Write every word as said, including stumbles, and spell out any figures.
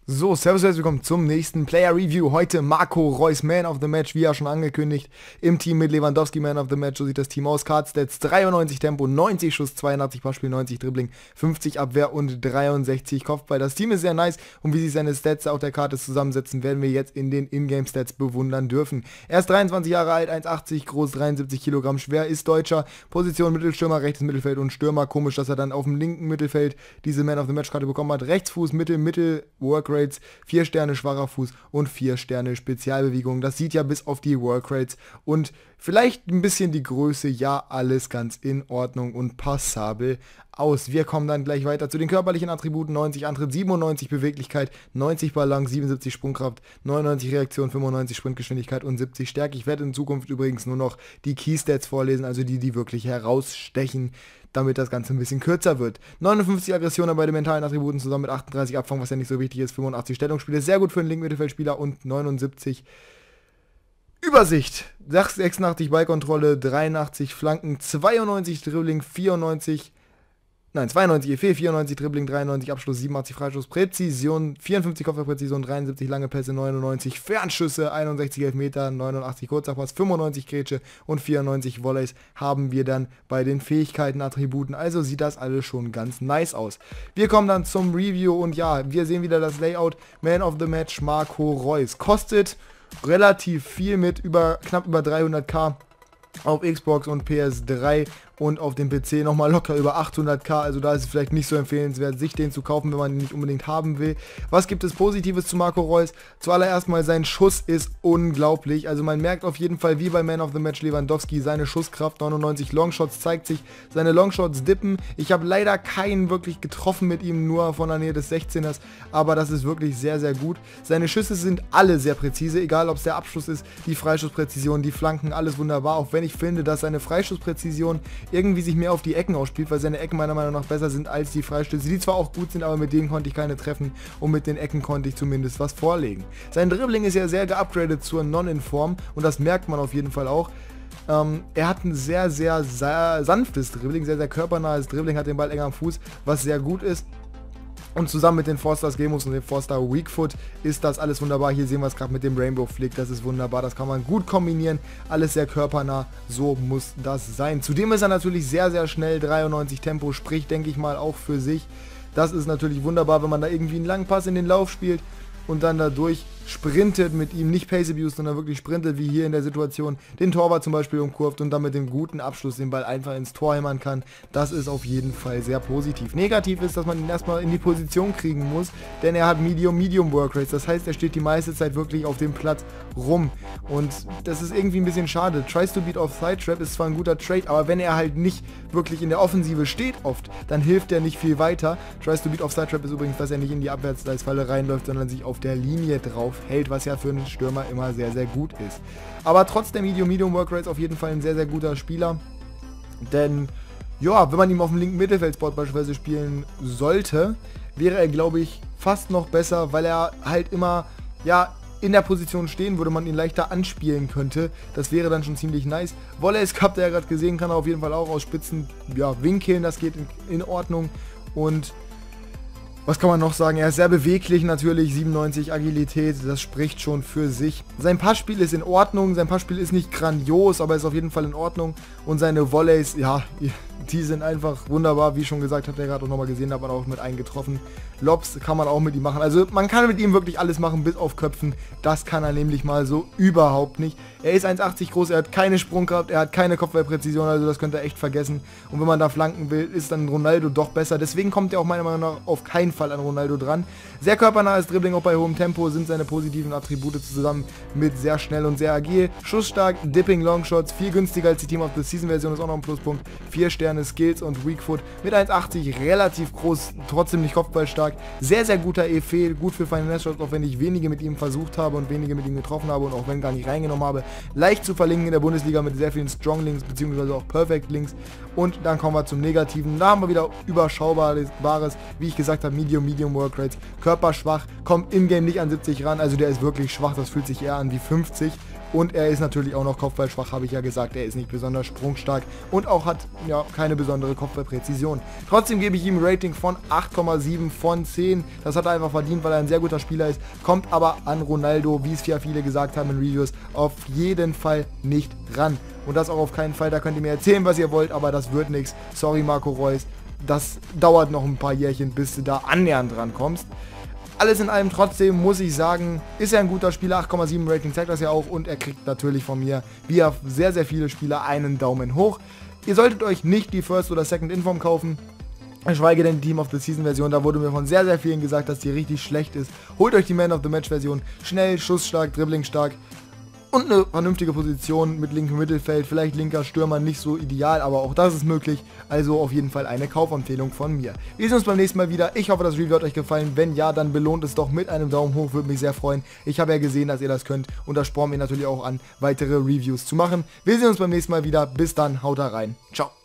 So, servus, herzlich willkommen zum nächsten Player Review. Heute Marco Reus, Man of the Match, wie ja schon angekündigt. Im Team mit Lewandowski, Man of the Match. So sieht das Team aus. Card Stats dreiundneunzig Tempo, neunzig Schuss, zweiundachtzig Passspiel, neunzig Dribbling, fünfzig Abwehr und dreiundsechzig Kopfball. Das Team ist sehr nice und wie sich seine Stats auf der Karte zusammensetzen, werden wir jetzt in den Ingame Stats bewundern dürfen. Er ist dreiundzwanzig Jahre alt, eins Komma achtzig groß, dreiundsiebzig Kilogramm schwer, ist Deutscher. Position Mittelstürmer, rechtes Mittelfeld und Stürmer. Komisch, dass er dann auf dem linken Mittelfeld diese Man of the Match Karte bekommen hat. Rechtsfuß, Mittel, Mittel, Workrates, vier Sterne schwacher Fuß und vier Sterne Spezialbewegung. Das sieht ja bis auf die Workrates und vielleicht ein bisschen die Größe, ja, alles ganz in Ordnung und passabel aus. Wir kommen dann gleich weiter zu den körperlichen Attributen. neunzig Antritt, siebenundneunzig Beweglichkeit, neunzig Balance, siebenundsiebzig Sprungkraft, neunundneunzig Reaktion, fünfundneunzig Sprintgeschwindigkeit und siebzig Stärke. Ich werde in Zukunft übrigens nur noch die Keystats vorlesen, also die, die wirklich herausstechen, damit das Ganze ein bisschen kürzer wird. neunundfünfzig Aggressionen bei den mentalen Attributen zusammen mit achtunddreißig Abfang, was ja nicht so wichtig ist, fünfundachtzig Stellungsspiele, sehr gut für einen linken Mittelfeldspieler und neunundsiebzig Übersicht, sechsundachtzig Ballkontrolle, dreiundachtzig Flanken, zweiundneunzig Dribbling, vierundneunzig Nein, zweiundneunzig E F, vierundneunzig Dribbling, dreiundneunzig Abschluss, siebenundachtzig Freischuss, Präzision, vierundfünfzig Kopfballpräzision, dreiundsiebzig lange Pässe, neunundneunzig Fernschüsse, einundsechzig Elfmeter, neunundachtzig kurzer Pass, fünfundneunzig Grätsche und vierundneunzig Volleys haben wir dann bei den Fähigkeiten, Attributen. Also sieht das alles schon ganz nice aus. Wir kommen dann zum Review und ja, wir sehen wieder das Layout. Man of the Match Marco Reus. Kostet relativ viel mit über knapp über dreihunderttausend auf Xbox und P S drei und auf dem P C nochmal locker über achthunderttausend, also da ist es vielleicht nicht so empfehlenswert, sich den zu kaufen, wenn man ihn nicht unbedingt haben will. Was gibt es Positives zu Marco Reus? Zuallererst mal, sein Schuss ist unglaublich, also man merkt auf jeden Fall, wie bei Man of the Match Lewandowski, seine Schusskraft, neunundneunzig Longshots zeigt sich, seine Longshots dippen. Ich habe leider keinen wirklich getroffen mit ihm, nur von der Nähe des sechzehners, aber das ist wirklich sehr, sehr gut. Seine Schüsse sind alle sehr präzise, egal ob es der Abschluss ist, die Freischusspräzision, die Flanken, alles wunderbar, auch wenn ich finde, dass seine Freischusspräzision irgendwie sich mehr auf die Ecken ausspielt, weil seine Ecken meiner Meinung nach besser sind als die Freistöße, die zwar auch gut sind, aber mit denen konnte ich keine treffen und mit den Ecken konnte ich zumindest was vorlegen. Sein Dribbling ist ja sehr geupgradet zur Non-Inform und das merkt man auf jeden Fall auch. Ähm, er hat ein sehr, sehr, sehr sanftes Dribbling, sehr, sehr körpernahes Dribbling, hat den Ball enger am Fuß, was sehr gut ist. Und zusammen mit den Forsters Gemos und dem Forster Weakfoot ist das alles wunderbar. Hier sehen wir es gerade mit dem Rainbow Flick, das ist wunderbar, das kann man gut kombinieren. Alles sehr körpernah, so muss das sein. Zudem ist er natürlich sehr, sehr schnell, dreiundneunzig Tempo, spricht, denke ich mal, auch für sich. Das ist natürlich wunderbar, wenn man da irgendwie einen langen Pass in den Lauf spielt und dann dadurch sprintet mit ihm, nicht Pace Abuse, sondern wirklich sprintet, wie hier in der Situation, den Torwart zum Beispiel umkurvt und dann mit dem guten Abschluss den Ball einfach ins Tor hämmern kann. Das ist auf jeden Fall sehr positiv. Negativ ist, dass man ihn erstmal in die Position kriegen muss, denn er hat Medium-Medium Workrates, das heißt, er steht die meiste Zeit wirklich auf dem Platz rum und das ist irgendwie ein bisschen schade. Tries to beat off Side Trap ist zwar ein guter Trade, aber wenn er halt nicht wirklich in der Offensive steht oft, dann hilft er nicht viel weiter. Tries to beat off Side Trap ist übrigens, dass er nicht in die Abwärtsfalle reinläuft, sondern sich auf der Linie drauf hält, was ja für einen Stürmer immer sehr, sehr gut ist. Aber trotz der Medium-Medium Workrates auf jeden Fall ein sehr, sehr guter Spieler, denn ja, wenn man ihn auf dem linken Mittelfeldspot beispielsweise spielen sollte, wäre er, glaube ich, fast noch besser, weil er halt immer, ja, in der Position stehen würde, man ihn leichter anspielen könnte. Das wäre dann schon ziemlich nice. Volleys habt ihr ja gerade gesehen, kann er auf jeden Fall auch aus Spitzen, ja, winkeln, das geht in, in Ordnung. Und was kann man noch sagen? Er ist sehr beweglich natürlich, siebenundneunzig Agilität, das spricht schon für sich. Sein Passspiel ist in Ordnung, sein Passspiel ist nicht grandios, aber ist auf jeden Fall in Ordnung. Und seine Volleys, ja, die sind einfach wunderbar, wie schon gesagt, habt ihr gerade auch nochmal gesehen, da hat man auch mit einen getroffen. Lobs kann man auch mit ihm machen, also man kann mit ihm wirklich alles machen, bis auf Köpfen. Das kann er nämlich mal so überhaupt nicht. Er ist eins Komma achtzig groß, er hat keine Sprungkraft, er hat keine Kopfballpräzision, also das könnt ihr echt vergessen. Und wenn man da flanken will, ist dann Ronaldo doch besser. Deswegen kommt er auch meiner Meinung nach auf keinen Fall an Ronaldo dran. Sehr körpernahes Dribbling, auch bei hohem Tempo sind seine positiven Attribute zusammen mit sehr schnell und sehr agil. Schussstark, Dipping Longshots, viel günstiger als die Team of the Season Version, ist auch noch ein Pluspunkt. vier Sterne Skills und Weakfoot mit eins Komma achtzig, relativ groß, trotzdem nicht kopfballstark. Sehr, sehr guter E F, gut für Final Shots, auch wenn ich wenige mit ihm versucht habe und wenige mit ihm getroffen habe und auch wenn gar nicht reingenommen habe. Leicht zu verlinken in der Bundesliga mit sehr vielen Strong Links bzw. auch Perfect Links. Und dann kommen wir zum Negativen. Da haben wir wieder überschaubares, wie ich gesagt habe, Medium, Medium Workrates. Körperschwach, kommt in-game nicht an siebzig ran, also der ist wirklich schwach, das fühlt sich eher an wie fünfzig. und er ist natürlich auch noch kopfballschwach, habe ich ja gesagt, er ist nicht besonders sprungstark und auch hat ja keine besondere Kopfballpräzision. Trotzdem gebe ich ihm ein Rating von acht Komma sieben von zehn, das hat er einfach verdient, weil er ein sehr guter Spieler ist, kommt aber an Ronaldo, wie es ja viele gesagt haben in Reviews, auf jeden Fall nicht ran. Und das auch auf keinen Fall, da könnt ihr mir erzählen, was ihr wollt, aber das wird nichts. Sorry Marco Reus, das dauert noch ein paar Jährchen, bis du da annähernd dran kommst. Alles in allem trotzdem muss ich sagen, ist er ein guter Spieler, acht Komma sieben Rating zeigt das ja auch und er kriegt natürlich von mir, wie auf sehr, sehr viele Spieler, einen Daumen hoch. Ihr solltet euch nicht die First oder Second Inform kaufen, geschweige denn die Team of the Season Version, da wurde mir von sehr, sehr vielen gesagt, dass die richtig schlecht ist. Holt euch die Man of the Match Version, schnell, schussstark, dribblingstark und eine vernünftige Position mit linkem Mittelfeld, vielleicht linker Stürmer, nicht so ideal, aber auch das ist möglich. Also auf jeden Fall eine Kaufempfehlung von mir. Wir sehen uns beim nächsten Mal wieder. Ich hoffe, das Review hat euch gefallen. Wenn ja, dann belohnt es doch mit einem Daumen hoch, würde mich sehr freuen. Ich habe ja gesehen, dass ihr das könnt und das spornt mir natürlich auch an, weitere Reviews zu machen. Wir sehen uns beim nächsten Mal wieder. Bis dann, haut da rein. Ciao.